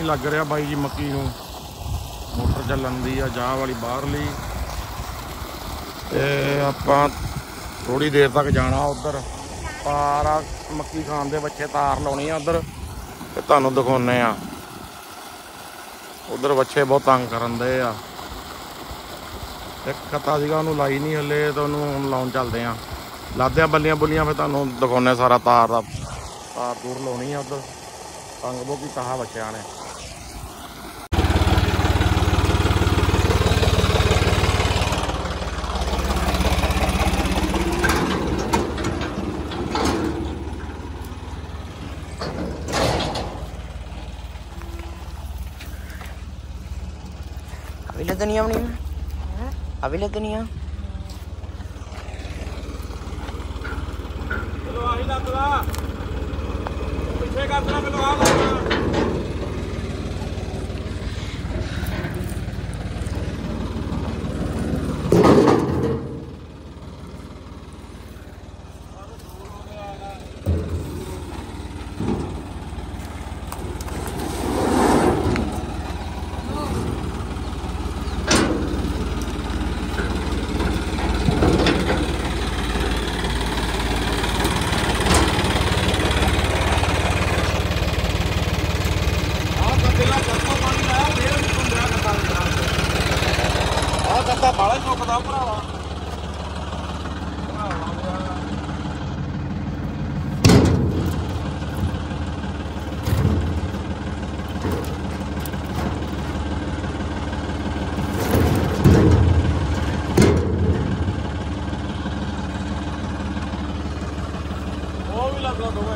ਨਹੀਂ ਲੱਗ ਰਿਹਾ ਬਾਈ ਜੀ ਮੱਕੀ ਨੂੰ। ਮੋਟਰ ਚੱਲਣ ਦੀ ਆ ਚਾਹ ਵਾਲੀ ਬਾਹਰਲੀ, ਤੇ ਆਪਾਂ ਥੋੜੀ ਦੇਰ ਤੱਕ ਜਾਣਾ ਉਧਰ। ਤਾਰ ਆ ਮੱਕੀ ਖਾਣ ਦੇ ਬੱਚੇ, ਤਾਰ ਲਾਉਣੀ ਆ ਉਧਰ ਤੇ ਤੁਹਾਨੂੰ ਦਿਖਾਉਣੇ ਆ। ਉਧਰ ਬੱਚੇ ਬਹੁਤ ਤੰਗ ਕਰਨ ਦੇ ਆ। ਇੱਕ ਖੱਤਾ ਸੀਗਾ ਉਹਨੂੰ ਲਾਈ ਨਹੀਂ ਹਲੇ, ਤਾਂ ਉਹਨੂੰ ਹੁਣ ਲਾਉਣ ਚੱਲਦੇ ਆ। ਲਾਦੇ ਆ ਬੱਲੀਆਂ ਬੁੱਲੀਆਂ, ਫਿਰ ਤੁਹਾਨੂੰ ਦਿਖਾਉਣੇ ਸਾਰਾ ਤਾਰ ਦਾ। ਤਾਰ ਤੂਰ ਲਾਉਣੀ ਆ ਉਧਰ, ਤੰਗ ਬਹੁਤ ਕੀਤਾ ਹੈ ਬੱਚਿਆਂ ਨੇ। अभी ले दुनिया अपनी अभी ले दुनिया चलो आही लग ला पीछे कर देना पहले आ लगना। ਬਾਲਾ ਚੁੱਕਦਾ ਭਰਾਵਾ। ਉਹ ਵੀ ਲੱਗ ਲਾ ਦੋਵੇਂ।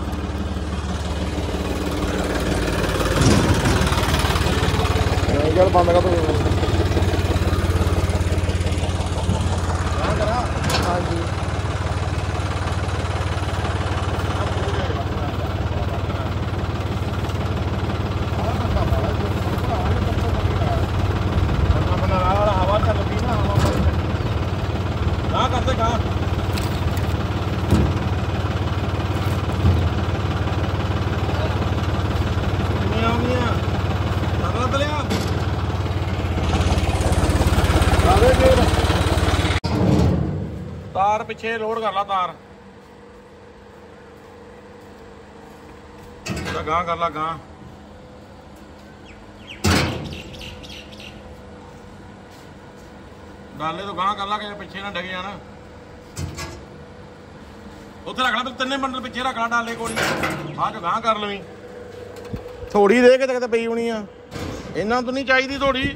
ਚੱਲ ਬੰਦ ਕਰ ਦੋ। हाँ जी हवा चल रही ना, कहाँ करते कहाँ तार पिछे लोड कर ला, तार गां कर ला गां। डाले तो गां कर ला कि पिछे ना डग जाना। उत्थे रख ला, तिन्ने बंडल पिछे रख ला डाले कोली, बाद चो गां कर लवी। थोड़ी दे के किते पई होनी आ, इन्ना तो नहीं चाहिदी थोड़ी।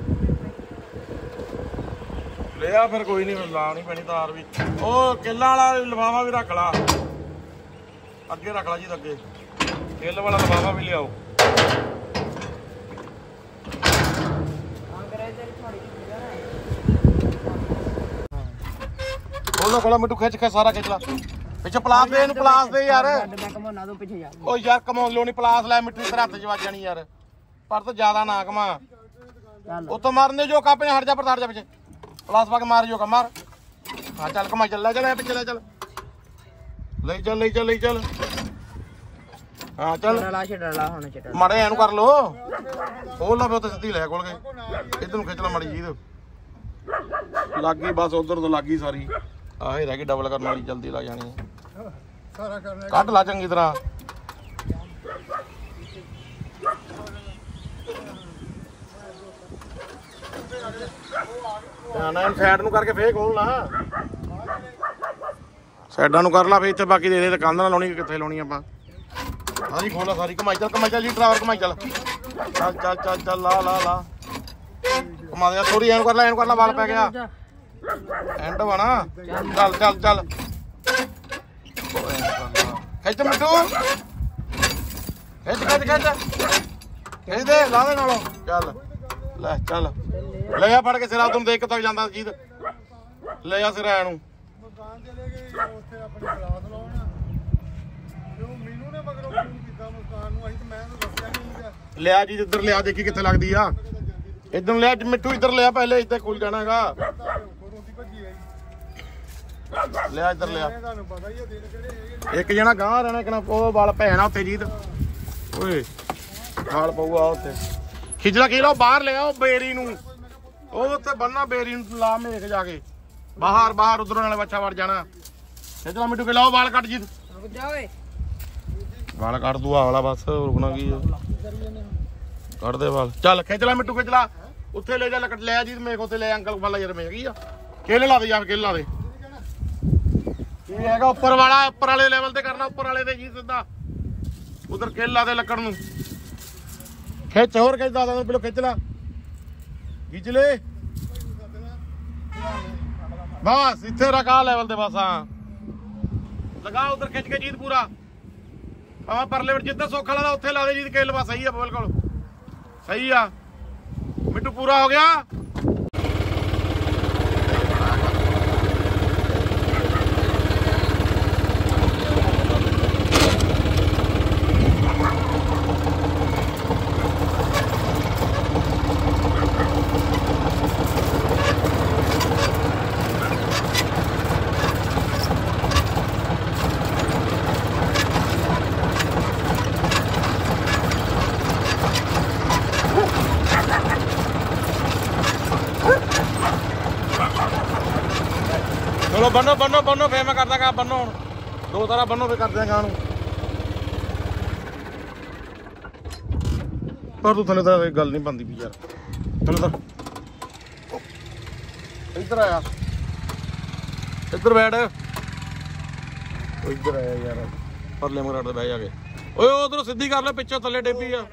लिया फिर कोई नहीं, लानी पैनी तार भी। ओ किल्ला वाला लिफाफा भी रख ला, अगे रख ला जी, अगे किल वाला लिफाफा भी लियाओ। खोलो खोलो मिट्टू, खिंच के सारा खिंच ला। पिछे पलास दे, पलास दे यार। ओ यार कमाउन लो नहीं, पलास लै मिट्टू तेरे हत्थ च वज जानी यार। पर तो ज्यादा ना कमा, उतो मारने जो कापे हट जा, पर हट जा पिछे। पलास पा के मार जो का मार। हाँ चल कमाई चल, ले चल पिछे ले चल, ले चल ले चल ले चल। हाँ चल माड़े एनू कर लो, खोल ला फिर सीधी लै खोल के। इधर खिंच ला माड़ी जी, लग गई बस उधर तो लग गई सारी। आह रह गई डबल करने वाली, जल्दी लग जानी। कट ला चंगी तरह। साइड नूं करके फेर खोल ला, साइडा नूं कर ला फिर। इत्थे बाकी दे दे, कंध ना लाउणी, कित्थे लाउणी आपां। सारी खोल ला, सारी कमाई चल जी ड्राइवर, कमाई चल चल चल चल चल ला ला ला घुमा दे थोड़ी। एन कर ला, बाल पै गया एंड वा ना। चल चल चल खिच मिट्टू, खिच खिच खिच खिच दे, ला दे नालों। चल ले चल ले आ फड़ के सिरा, तुम देख तक जाता जीत, ले आ सिरा एनू। लिया जी इधर लिया, देखी कित्थे लगदी आ। इधर लिया मिट्टू, इधर लिया पहले, इधर खुल जाना हैगा। लिया इधर लिया, एक जना गांह रहना, एक ना वाल भैन उत्थे जीत। ओए ਖਾਲ ਪਊਗਾ ਉੱਥੇ ਖਿਜਲਾ ਕੀ ਲਓ ਬਾਹਰ ਲੈ ਆਓ ਬੇਰੀ ਨੂੰ ਉਹ ਉੱਥੇ ਬੰਨਾ ਬੇਰੀ ਨੂੰ ਲਾ ਮੇਖ ਜਾ ਕੇ ਬਾਹਰ ਉਧਰੋਂ ਨਾਲੇ ਬੱਚਾ ਵੜ ਜਾਣਾ ਖਿਜਲਾ ਮਿੱਟੂ ਕੇ ਲਾਓ ਵਾਲ ਕੱਟ ਜੀ ਵਾਲ ਕੱਟ ਦੂ ਆਵਲਾ ਬਸ ਰੁਕਣਾ ਕੀ ਕੱਢ ਦੇ ਵਾਲ ਚੱਲ ਖਿਜਲਾ ਮਿੱਟੂ ਖਿਜਲਾ ਉੱਥੇ ਲੈ ਜਾ ਲੱਕੜ ਲੈ ਜੀ ਮੇਖ ਉੱਥੇ ਲੈ ਅੰਕਲ ਵਾਲਾ ਯਾਰ ਮੇਖ ਕੀ ਆ ਕੇਲੇ ਲਾ ਦੇ ਯਾਰ ਕੇਲੇ ਲਾ ਦੇ ਇਹ ਹੈਗਾ ਉੱਪਰ ਵਾਲੇ ਲੈਵਲ ਤੇ ਕਰਨਾ ਉੱਪਰ ਵਾਲੇ ਤੇ ਜੀ ਸਿੱਧਾ ਉਧਰ ਕੇਲਾ ਦੇ ਲੱਕੜ ਨੂੰ ਖਿੱਚ ਹੋਰ ਖਿੱਚ ਦਾਦਾ ਨੂੰ ਪਹਿਲਾਂ ਖਿੱਚ ਲਾ ਖਿੱਚ ਲੈ ਬਸ ਇੱਥੇ ਰਕਾ ਲੈਵਲ ਤੇ ਬਸ ਹਾਂ ਲਗਾ ਉਧਰ ਖਿੱਚ ਕੇ ਜੀਤ ਪੂਰਾ ਆਹ ਪਰਲੇ ਵਿੱਚ ਜਿੱਦਾਂ ਸੌਖਾ ਲਾਦਾ ਉੱਥੇ ਲਾ ਦੇ ਜੀਤ ਕੇਲ ਬਸ ਸਹੀ ਆ ਬਿਲਕੁਲ ਸਹੀ ਆ ਮਿੱਟੂ ਪੂਰਾ ਹੋ ਗਿਆ ਚਲੋ ਬੰਨੋ ਫੇਰ ਮੈਂ ਕਰਦਾ ਗਾ ਬੰਨੋ ਹੁਣ ਦੋ ਤਾਰਾ ਬੰਨੋ ਫੇਰ ਕਰਦੇ ਆ ਗਾਂ ਨੂੰ ਪਰ ਤੂੰ ਥੱਲੇ ਤਾਂ ਗੱਲ ਨਹੀਂ ਬਣਦੀ ਵੀ ਯਾਰ ਥੱਲੇ ਤਾਂ ਇੱਧਰ ਆਇਆ ਇੱਧਰ ਬੈਠ ਇੱਧਰ ਆਇਆ ਯਾਰ ਪਰਲੇ ਮਰਾੜ ਤੇ ਬਹਿ ਜਾ ਕੇ ਓਏ ਉਧਰੋਂ ਸਿੱਧੀ ਕਰ ਲੈ ਪਿੱਛੋਂ ਥੱਲੇ ਡੇਪੀ ਆ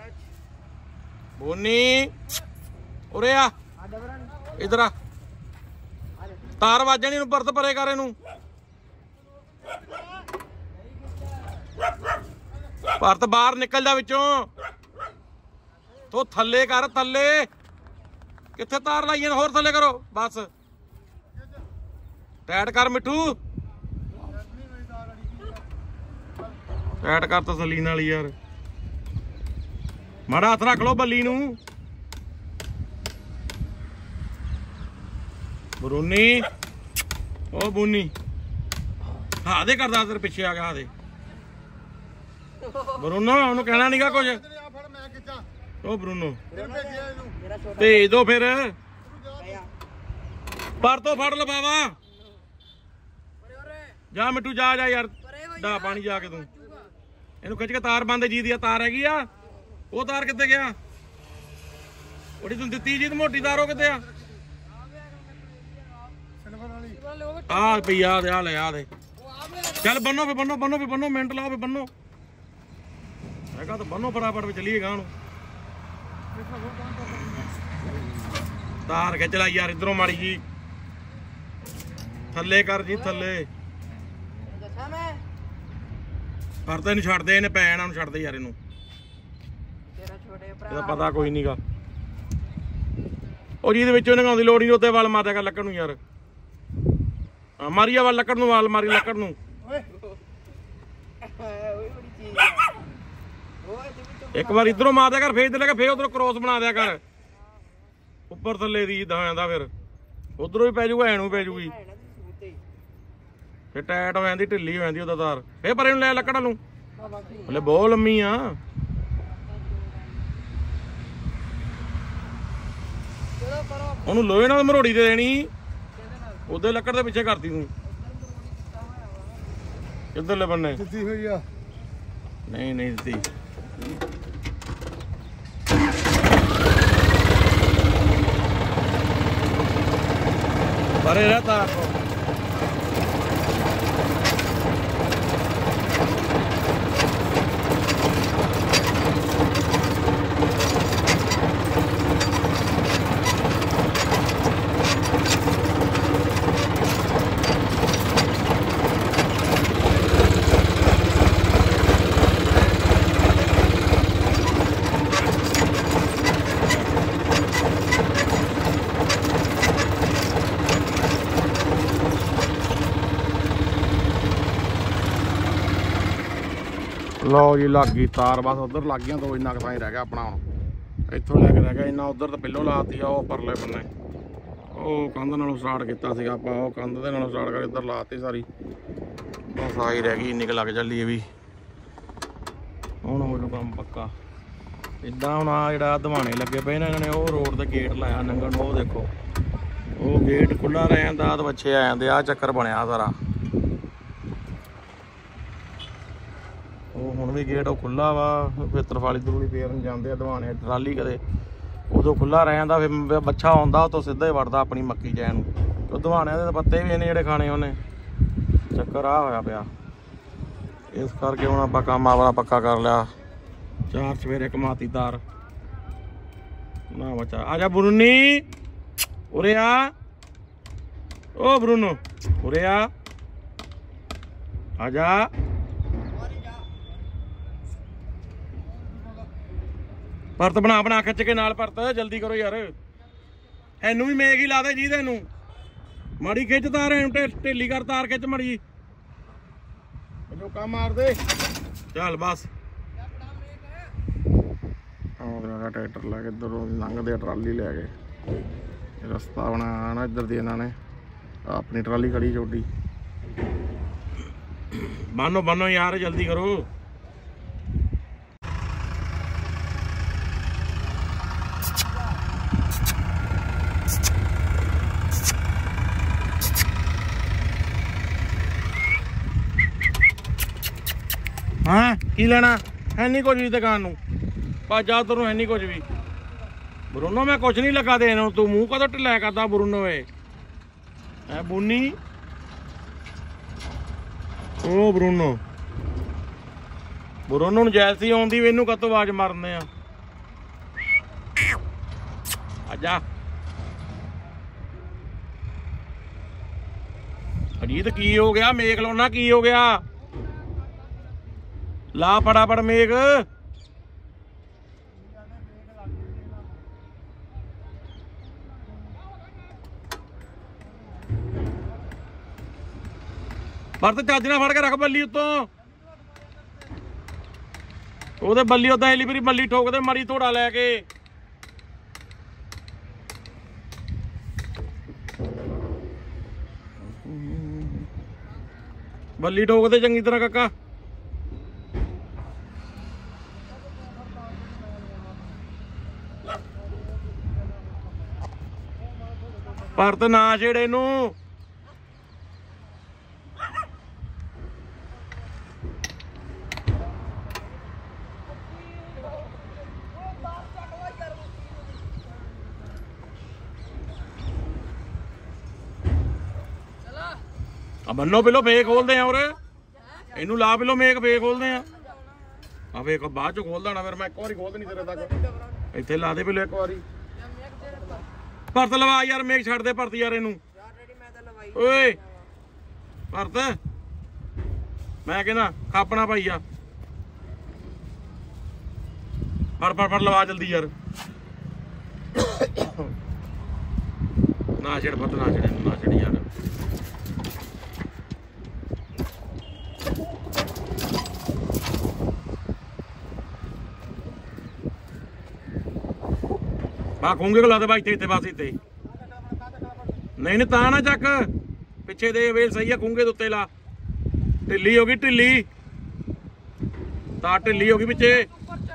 ਬੋਨੀ ਉਰੇ ਆ ਇੱਧਰ ਆ ਤਾਰ ਵੱਜਣੀ ਨੂੰ ਪਰਤ ਪਰੇ ਕਰ ਇਹਨੂੰ ਪਰਤ ਬਾਹਰ ਨਿਕਲ ਜਾ ਵਿੱਚੋਂ ਤੋ ਥੱਲੇ ਕਰ ਥੱਲੇ ਕਿੱਥੇ ਤਾਰ ਲਾਈਆਂ ਹੋਰ ਥੱਲੇ ਕਰੋ ਬਸ ਟਾਈਟ ਕਰ ਮਿੱਠੂ ਟਾਈਟ ਕਰ ਤਸੱਲੀ ਨਾਲ ਯਾਰ ਮਾੜਾ ਹੱਥ ਰੱਖ ਲੋ ਬੱਲੀ ਨੂੰ ਬਰੂਨੀ ਉਹ ਬੂਨੀ ਹਾਂ ਦੇ ਕਰਦਾ ਤੇਰੇ ਪਿੱਛੇ ਆ ਗਿਆ ਹਾਂ ਦੇ ਬਰੂਨੋ ਉਹਨੂੰ ਕਹਿਣਾ ਨਹੀਂਗਾ ਕੁਝ ਉਹ ਬਰੂਨੋ ਭੇਜ ਦੋ ਫਿਰ ਪਰ ਤੋਂ ਫੜ ਲਵਾਵਾ ਜਾ ਮਿੱਟੂ ਜਾ ਯਾਰ ਡਾ ਪਾਣੀ ਜਾ ਕੇ ਤੂੰ ਇਹਨੂੰ ਖਿੱਚ ਕੇ ਤਾਰ ਬੰਦ ਜੀ ਦੀ ਤਾਰ ਹੈਗੀ ਆ ਉਹ ਤਾਰ ਕਿੱਥੇ ਗਿਆ ਉਹਦੀ ਤੂੰ ਦਿੱਤੀ ਜੀ ਮੋਟੀ ਤਾਰ ਉਹ ਕਿੱਥੇ ਆ ਆ ਪਈ ਆ ਲੈ ਆ ਦੇ ਚੱਲ ਬੰਨੋ ਫੇ ਬੰਨੋ ਮਿੰਟ ਲਾਓ ਫੇ ਬੰਨੋ ਹੈਗਾ ਤਾਂ ਬੰਨੋ ਫਟਾਫਟ ਵੀ ਚੱਲੀਏ ਗਾਂ ਨੂੰ ਤਾਰ ਖਿੱਚ ਲੈ ਯਾਰ ਇਧਰੋਂ ਮਾੜੀ ਜੀ ਥੱਲੇ ਕਰ ਜੀ ਥੱਲੇ ਪਰ ਤਾਂ ਇਹਨੂੰ ਛੱਡ ਦੇ ਇਹਨੇ ਪੈਣਾ ਨੂੰ ਛੱਡ ਦੇ ਯਾਰ ਇਹਨੂੰ ਇਹਦਾ ਪਤਾ ਕੋਈ ਨਹੀਂਗਾ ਉਹ ਜਿਹਦੇ ਵਿੱਚੋਂ ਨਗਾਉਣ ਦੀ ਲੋੜ ਨਹੀਂ ਉੱਤੇ ਵਾਲ ਮਾਰਿਆ ਕਰ ਲੱਕੜ ਨੂੰ ਯਾਰ ਮਾਰੀਆ ਵਾਲ ਲੱਕੜ ਨੂੰ ਵਾਲ ਮਾਰੀ ਲੱਕੜ ਨੂੰ ਇੱਕ ਵਾਰ ਇਧਰੋਂ ਮਾਰ ਦਿਆ ਕਰ ਫੇਰ ਇੱਧਰ ਲੈ ਕੇ ਫੇਰ ਉਧਰੋਂ ਕ੍ਰੋਸ ਬਣਾ ਦਿਆ ਕਰ ਉੱਪਰ ਥੱਲੇ ਦੀ ਇਦਾਂ ਜਾਂਦਾ ਫਿਰ ਉਧਰੋਂ ਵੀ ਪੈ ਜਾਊਗਾ ਐਨੂੰ ਪੈ ਜਾਊਗੀ ਫੇਰ ਟਾਈਟ ਹੋ ਜਾਂਦੀ ਢਿੱਲੀ ਹੋ ਜਾਂਦੀ ਉਹਦਾ ਤਾਰ ਫੇਰ ਪਰੇ ਨੂੰ ਲੈ ਲੱਕੜ ਨੂੰ ਹਲੇ ਬਹੁਤ ਲੰਮੀ ਆ ਉਹਨੂੰ ਲੋਹੇ ਨਾਲ ਮਰੋੜੀ ਦੇ ਦੇਣੀ ਉਹਦੇ ਲੱਕੜ ਦੇ ਪਿੱਛੇ ਕਰਤੀ ਤੂੰ ਕਿੱਧਰਲੇ ਬੰਨੇ ਦਿੱਤੀ ਹੋਈ ਆ ਨਹੀਂ ਦਿੱਤੀ ਪਰੇ ਰਹਤਾ ਲਓ ਜੀ ਲੱਗ ਗਈ ਤਾਰ ਬਸ ਉਧਰ ਲੱਗ ਗਈਆਂ ਦੋ ਇੰਨਾ ਕੁ ਹੀ ਰਹਿ ਗਿਆ ਆਪਣਾ ਹੁਣ ਇੱਥੋਂ ਲੈ ਕੇ ਰਹਿ ਗਿਆ ਇੰਨਾ ਉਧਰ ਤਾਂ ਪਹਿਲੋਂ ਲਾਤੀ ਆ ਉਹ ਪਰਲੇ ਬੰਨੇ ਉਹ ਕੰਧ ਨਾਲੋਂ ਸਟਾਰਟ ਕੀਤਾ ਸੀਗਾ ਆਪਾਂ ਉਹ ਕੰਧ ਦੇ ਨਾਲੋਂ ਸਟਾਰਟ ਕਰਕੇ ਇੱਧਰ ਲਾਤੀ ਸਾਰੀ ਬਸ ਆਹੀ ਰਹਿ ਗਈ ਇੰਨੀ ਕੁ ਲੱਗ ਚੱਲੀ ਇਹ ਵੀ ਹੁਣ ਹੋ ਜੂ ਕੰਮ ਪੱਕਾ ਇਦਾਂ ਹੁਣ ਆ ਜਿਹੜਾ ਦਵਾਣੇ ਲੱਗੇ ਪਏ ਨੇ ਇਹਨਾਂ ਨੇ ਉਹ ਰੋਡ ਤੇ ਗੇਟ ਲਾਇਆ ਨੰਗਣ ਨੂੰ। ਉਹ ਦੇਖੋ ਉਹ ਗੇਟ ਖੁੱਲਾ ਰਹਿ ਜਾਂਦਾ ਤੇ ਬੱਚੇ ਆ ਜਾਂਦੇ ਆ ਚੱਕਰ ਬਣਿਆ ਸਾਰਾ। ਉਹ ਹੁਣ ਵੀ ਗੇਟ ਉਹ ਖੁੱਲਾ ਵਾ ਫਿਰ ਤਰਫਾਲੀ ਤਰੂਲੀ ਫੇਰਨ ਜਾਂਦੇ ਆ ਦਵਾਣੇ ਟਰਾਲੀ ਕਦੇ ਉਦੋਂ ਖੁੱਲਾ ਰਹਿ ਜਾਂਦਾ ਫਿਰ ਬੱਚਾ ਆਉਂਦਾ ਉਤੋਂ ਸਿੱਧਾ ਹੀ ਵੜਦਾ ਆਪਣੀ ਮੱਕੀ ਜੈ ਨੂੰ। ਉਹ ਦਵਾਣਿਆਂ ਦੇ ਪੱਤੇ ਵੀ ਨੇ ਜਿਹੜੇ ਖਾਣੇ ਉਹਨੇ ਚੱਕਰ ਆ ਹੋਇਆ ਪਿਆ। ਇਸ ਕਰਕੇ ਹੁਣ ਆਪਾਂ ਕੰਮ ਆਪਣਾ ਪੱਕਾ ਕਰ ਲਿਆ। 4 ਸਵੇਰੇ ਕਮਾਤੀ ਤਾਰ ਨਾ ਬੱਚਾ ਆ ਜਾ ਬਰੂਨੀ ਉਰੇ ਆ। ਓ ਬਰੂਨੋ ਉਰੇ ਆ ਜਾ। ਪਰਤ ਬਣਾ ਖਿੱਚ ਕੇ ਨਾਲ ਪਰਤ ਜਲਦੀ ਕਰੋ ਯਾਰ। ਇਹਨੂੰ ਵੀ ਮੇਗ ਹੀ ਲਾ ਦੇ ਜੀ ਤੈਨੂੰ ਮਾੜੀ ਖਿੱਚ ਤਾਰ ਇਹਨੂੰ ਢੇਲੀ ਕਰ ਤਾਰ ਖਿੱਚ ਮੜੀ ਜੋ ਕੰਮ ਮਾਰ ਦੇ ਚੱਲ ਬਸ। ਟਰੈਕਟਰ ਲੈ ਕੇ ਇੱਧਰੋਂ ਲੰਘਦੇ ਟਰਾਲੀ ਲੈ ਕੇ ਰਸਤਾ ਬਣਾਇਆ ਨਾ ਇੱਧਰ ਦੀ ਇਹਨਾਂ ਨੇ ਆਪਣੀ ਟਰਾਲੀ ਖੜੀ ਛੋਟੀ। ਬੰਨੋ ਯਾਰ ਜਲਦੀ ਕਰੋ। ਹਾਂ ਕੀ ਲੈਣਾ ਹੈ ਨਹੀਂ ਕੁਝ ਵੀ ਦੁਕਾਨ ਨੂੰ ਭਾਜਾ ਤੈਨੂੰ ਹੈ ਨਹੀਂ ਕੁਝ ਵੀ। ਬਰੂਨੋ ਮੈਂ ਕੁਝ ਨਹੀਂ ਲੱਗਾ ਦੇਣ ਤੂੰ ਮੂੰਹ ਕਦੋਂ ਢਿੱਲਾ ਕਰਦਾ ਬਰੂਨੋ ਏ ਹੈ ਬੂਨੀ। ਉਹ ਬਰੂਨੋ ਨੂੰ ਜੈਲਸੀ ਆਉਂਦੀ ਵੀ ਇਹਨੂੰ ਕਦੋਂ ਆਵਾਜ਼ ਮਾਰਦੇ ਆ। ਆਜਾ ਅਜੀਤ ਕੀ ਹੋ ਗਿਆ ਮੇਕ ਲਾਉਣਾ ਕੀ ਹੋ ਗਿਆ ਲਾ ਫਟਾਫਟ ਮੇਕ। ਪਰ ਤੇ ਚੱਜ ਨਾਲ ਫੜ ਕੇ ਰੱਖ ਬੱਲੀ ਉੱਤੋਂ ਉਹਦੇ ਬੱਲੀ ਉਦਾਂ ਐਲੀਵਰੀ ਬੱਲੀ ਠੋਕਦੇ ਮਾਰੀ ਥੋੜਾ ਲੈ ਕੇ। ਬੱਲੀ ਠੋਕਦੇ ਚੰਗੀ ਤਰ੍ਹਾਂ ਕਾਕਾ। ਪਰਤ ਨਾ ਛੇੜੇ ਨੂੰ ਬੰਨੋ ਪਹਿਲੋਂ ਫੇਕ ਖੋਲਦੇ ਆ। ਔਰ ਇਹਨੂੰ ਲਾ ਪਹਿਲੋਂ ਮੇਕ ਫੇਕ ਖੋਲਦੇ ਆ ਫੇਕ ਬਾਅਦ ਚ ਖੋਲ ਦੇਣਾ ਫਿਰ ਮੈਂ ਇੱਕ ਵਾਰੀ ਖੋਲ ਦੇਣੀ ਤੇਰੇ ਤੱਕ। ਇੱਥੇ ਲਾ ਦੇ ਪਹਿਲੋਂ ਇੱਕ ਵਾਰੀ ਭਰਤ ਲਵਾ ਯਾਰ ਮੇਕ ਛੱਡ ਦੇ ਭਰਤ ਯਾਰ ਇਹਨੂੰ ਓਏ ਭਰਤ ਮੈਂ ਕਹਿੰਦਾ ਖਾਪਣਾ ਭਾਈ ਆ ਫੜ ਲਵਾ ਜਲਦੀ ਯਾਰ। ਨਾ ਛੇੜ ਭਰਤ ਨਾ ਛੇੜ ਨਾ ਛੇੜ ਯਾਰ। ਬਾ ਖੂੰਗੇ ਕੋਲ ਲਾ ਦੇ ਬਾਈ ਇੱਥੇ ਬਸ ਇੱਥੇ ਨਹੀਂ ਤਾਂ ਨਾ ਚੱਕ ਪਿੱਛੇ ਦੇ ਵੇਲ ਸਹੀ ਆ ਖੂੰਗੇ ਦੇ ਉੱਤੇ ਲਾ। ਢਿੱਲੀ ਹੋ ਗਈ ਢਿੱਲੀ ਤਾਂ ਢਿੱਲੀ ਹੋ ਗਈ ਪਿੱਛੇ।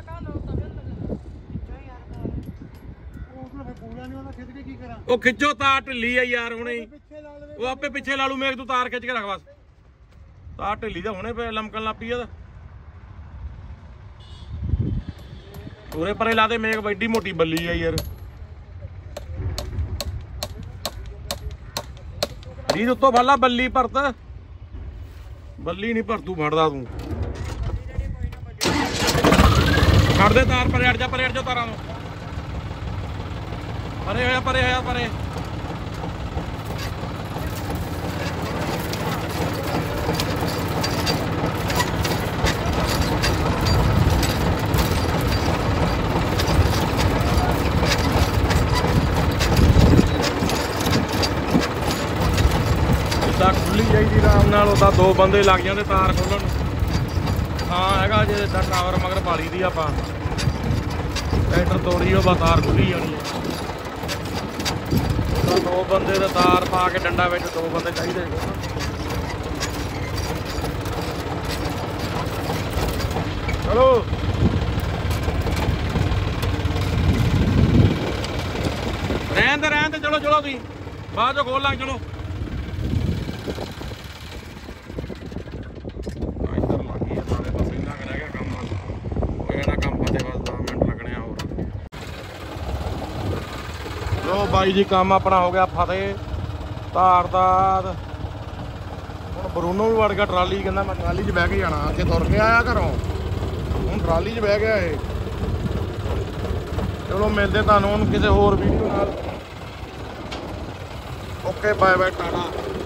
ਉਹ ਖਿੱਚੋ ਤਾਰ ਢਿੱਲੀ ਆ ਯਾਰ ਹੁਣੇ ਉਹ ਆਪੇ ਪਿੱਛੇ ਲਾ ਲੂ ਮੇਕ ਤੂੰ ਤਾਰ ਖਿੱਚ ਕੇ ਰੱਖ ਬਸ। ਤਾਰ ਢਿੱਲੀ ਤਾਂ ਹੁਣੇ ਪੈ ਲਮਕਣ ਲੱਗ ਪਈ ਆ। ਉਰੇ ਪਰੇ ਲਾ ਦੇ ਮੇਕ ਐਡੀ ਮੋਟੀ ਬੱਲੀ ਆ ਯਾਰ। ਰੀਦ ਉੱਤੋਂ ਫੜ ਲਾ ਬੱਲੀ ਭਰਤ ਬੱਲੀ ਨਹੀਂ ਭਰ ਤੂੰ ਫੜਦਾ ਤੂੰ ਛੱਡ ਦੇ ਤਾਰ ਪਰੇ ਹਟ ਜਾ ਤਾਰਾਂ ਨੂੰ ਪਰੇ ਹੋਇਆ ਖੁੱਲੀ ਜਾਈਦੀ ਆਰਾਮ ਨਾਲ। ਉਹਦਾ 2 ਬੰਦੇ ਲੱਗ ਜਾਂਦੇ ਤਾਰ ਖੋਲਣ ਨੂੰ। ਹਾਂ ਹੈਗਾ ਜੇ ਇਦਾਂ ਟਾਵਰ ਮਗਰ ਪਾ ਲਈ ਦੀ ਆਪਾਂ ਟਰੈਕਟਰ ਤੋੜੀ ਉਹ ਬਸ ਤਾਰ ਖੁੱਲੀ ਜਾਣੀ ਹੈ। ਉਹਦਾ 2 ਬੰਦੇ ਦਾ ਤਾਰ ਪਾ ਕੇ ਡੰਡਾ ਵਿੱਚ 2 ਬੰਦੇ ਚਾਹੀਦੇ। ਚਲੋ ਰਹਿਣ ਤੇ ਚਲੋ ਤੁਸੀਂ ਬਾਅਦ ਚੋਂ ਖੋਲ ਲਾਂਗੇ। ਚਲੋ ਇੱਧਰ ਲੱਗੀ ਆ ਸਾਰੇ ਬਸ ਇੰਨਾ ਕੁ ਰਹਿ ਗਿਆ ਕੰਮ। ਉਹ ਇਹਦਾ ਕੰਮ ਪਤੇ ਬਸ 10 ਮਿੰਟ ਲੱਗਣੇ ਆ ਹੋਰ। ਲੋ ਬਾਈ ਜੀ ਕੰਮ ਆਪਣਾ ਹੋ ਗਿਆ ਫਤਿਹ ਧਾਰਦਾਰ। ਹੁਣ ਬਰੂਨੋ ਵੀ ਵੜ ਗਿਆ ਟਰਾਲੀ, ਕਹਿੰਦਾ ਮੈਂ ਟਰਾਲੀ 'ਚ ਬਹਿ ਕੇ ਜਾਣਾ। ਅੱਗੇ ਤੁਰ ਕੇ ਆਇਆ ਘਰੋਂ, ਹੁਣ ਟਰਾਲੀ 'ਚ ਬਹਿ ਗਿਆ ਇਹ। ਚਲੋ ਮਿਲਦੇ ਤੁਹਾਨੂੰ ਹੁਣ ਕਿਸੇ ਹੋਰ ਵੀਡੀਓ ਨਾਲ। Okay bye bye Tata.